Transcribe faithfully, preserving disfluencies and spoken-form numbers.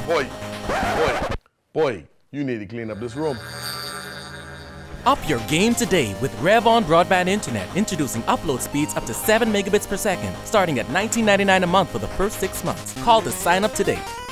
Boy, boy, boy, you need to clean up this room. Up your game today with REVON Broadband Internet, introducing upload speeds up to seven megabits per second, starting at nineteen ninety-nine a month for the first six months. Call to sign up today.